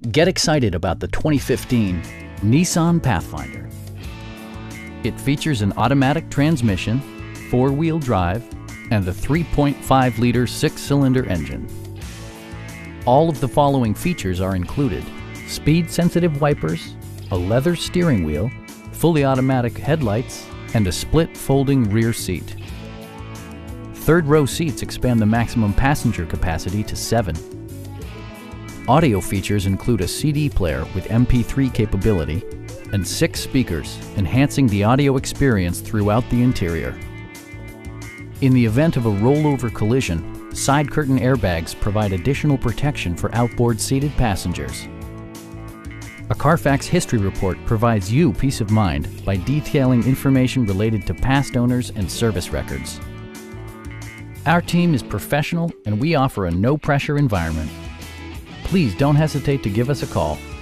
Get excited about the 2015 Nissan Pathfinder. It features an automatic transmission, four-wheel drive, and a 3.5-liter six-cylinder engine. All of the following features are included: speed-sensitive wipers, a leather steering wheel, fully automatic headlights, and a split folding rear seat. Third-row seats expand the maximum passenger capacity to 7. Audio features include a CD player with MP3 capability and 6 speakers, enhancing the audio experience throughout the interior. In the event of a rollover collision, side curtain airbags provide additional protection for outboard seated passengers. A Carfax history report provides you peace of mind by detailing information related to past owners and service records. Our team is professional and we offer a no-pressure environment. Please don't hesitate to give us a call.